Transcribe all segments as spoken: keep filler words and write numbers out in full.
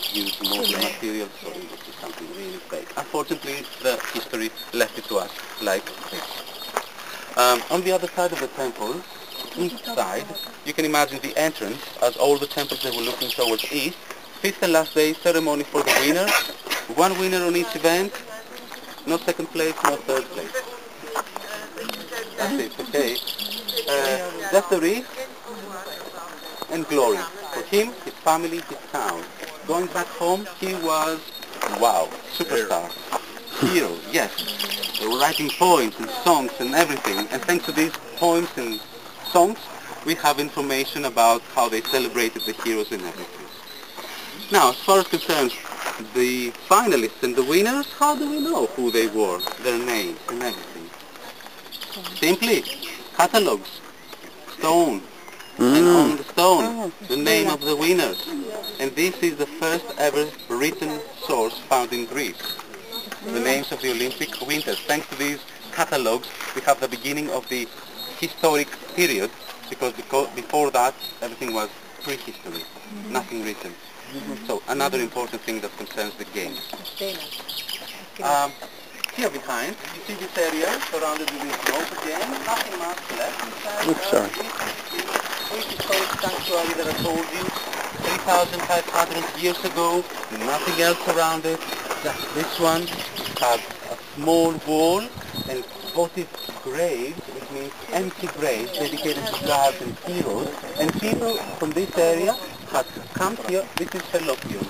use modern materials, so it is something really fake. Unfortunately, the history left it to us like this. Um, on the other side of the temple, east side, you can imagine the entrance as all the temples they were looking towards east. Fifth and last day ceremony for the winners. One winner on each event. No second place, no third place. That's it, okay. Uh, that's the wreath and glory. For him, his family, his town. Going back home, he was, wow, superstar. Hero, yes. They were writing poems and songs and everything. And thanks to these poems and songs, we have information about how they celebrated the heroes and everything. Now, as far as concerns the finalists and the winners, how do we know who they were, their names and everything? Simply, catalogs, stone, mm. and on the stone, the name of the winners. And this is the first ever written source found in Greece. The names of the Olympic winners. Thanks to these catalogs, we have the beginning of the historic period, because before that, everything was prehistory, mm-hmm. nothing written. Mm-hmm. So another important thing that concerns the games. Um, here behind, you see this area surrounded with this rope again, nothing much left inside. Oops, sorry. This historic sanctuary that I told you, three thousand five hundred years ago, nothing else around it. Just this one had a small wall and votive graves, which means empty graves dedicated to gods and heroes. And people from this area had come here. This is Fallopian.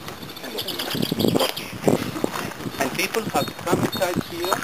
And people have come inside here.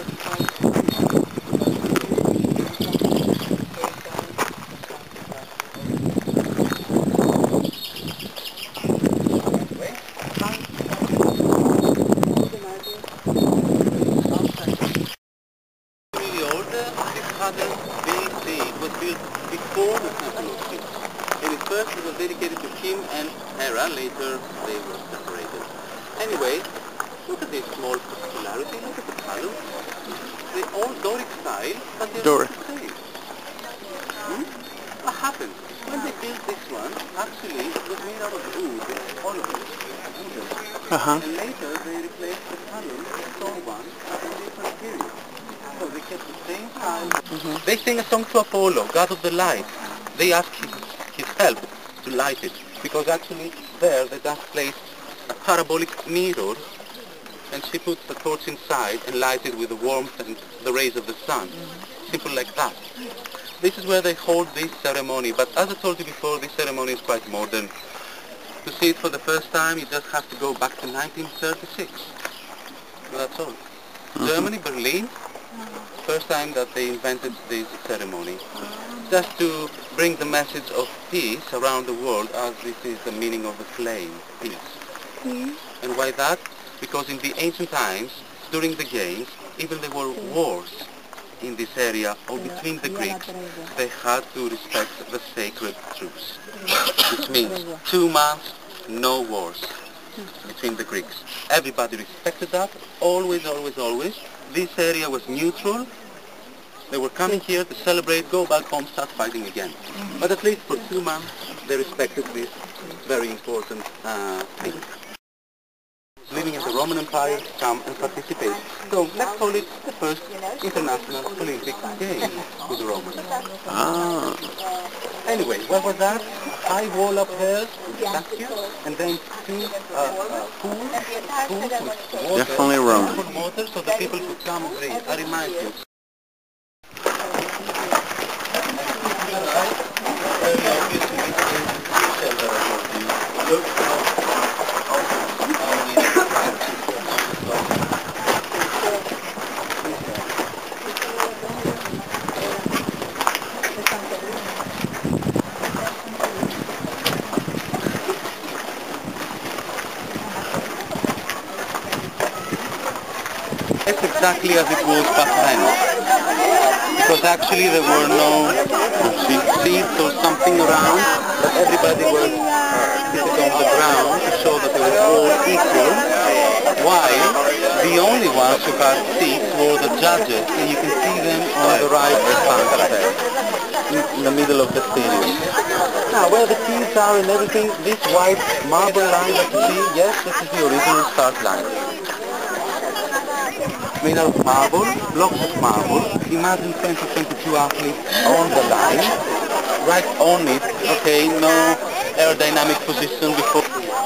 B C It was built before the Temple of Zeus. And at first it was dedicated to him and Hera. Later they were separated. Anyway, look at this small particularity. Look at the column. The old Doric style, but they're Doric. not the same. Hmm? What happened? When they built this one, actually it was made out of wood, all of it. Uh-huh. And later they replaced the column with stone ones at a different period. So they kept the same size. Mm-hmm. They sing a song to Apollo, god of the light. They ask his, his help to light it, because actually there the dust placed a parabolic mirror, and she puts the torch inside and lights it with the warmth and the rays of the sun. Mm-hmm. Simple like that. This is where they hold this ceremony, but as I told you before, this ceremony is quite modern. To see it for the first time, you just have to go back to nineteen thirty-six. So that's all. Mm-hmm. Germany, Berlin. First time that they invented this ceremony, just to bring the message of peace around the world, as this is the meaning of the flame, peace. Mm. And why that? Because in the ancient times, during the games, even there were wars in this area or between the Greeks, they had to respect the sacred truce. Which means two months, no wars between the Greeks. Everybody respected that, always, always, always. This area was neutral. They were coming here to celebrate, go back home, start fighting again. Mm-hmm. But at least for two months, they respected this very important uh, thing. Living in the Roman Empire, come and participate. So let's call it the first international Olympic Games with the Romans. Ah. Anyway, what was that? A high wall up there, statue, and then two uh, uh, pools, pools with water, definitely Roman. for water, so the people could come and breathe. I remind you. Very obviously, this shell that I told you. Look how it's exactly as it was back then. Because actually there were no seats or something around, but everybody was sitting on the ground to show that they were all equal, while the only ones who had seats were the judges, and you can see them on the right bank there. in the middle of the stadium. Now, where the keys are and everything, this white marble line that you see, yes, this is the original start line. Made out of marble, blocks of marble. Imagine twenty twenty-two athletes on the line, right on it, okay, no aerodynamic position before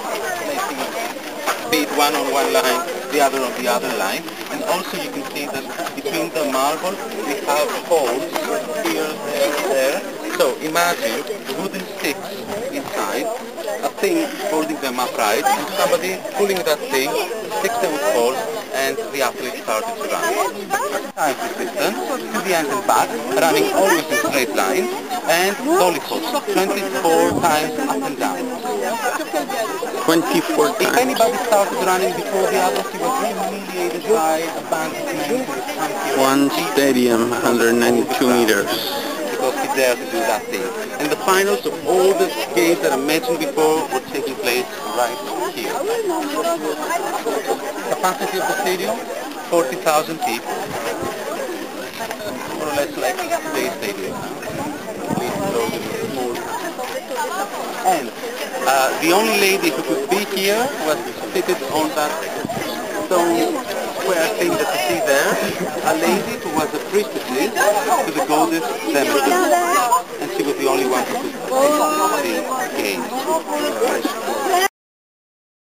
be it one on one line, the other on the other line. And also you can see that between the marble we have holes here, there, there. So imagine wooden sticks inside, a thing holding them upright, and somebody pulling that thing, sticks them with holes, and the athlete started to run. Time resistance, to the end and back, running always in straight line, and dolly pulse, twenty-four times up and down. twenty-four If times. anybody started running before the others, he was humiliated by a bandit man. One stadium, one hundred ninety-two meters. Because he dared to do that thing. And the finals of all the games that I mentioned before were taking place right here. Capacity of the stadium, forty thousand people. More or less like today's stadium now. And uh, the only lady who could be here was seated on that stone square thing that you see there. A lady who was a priestess to the goddess Demeter. And she was the only one who could see the games.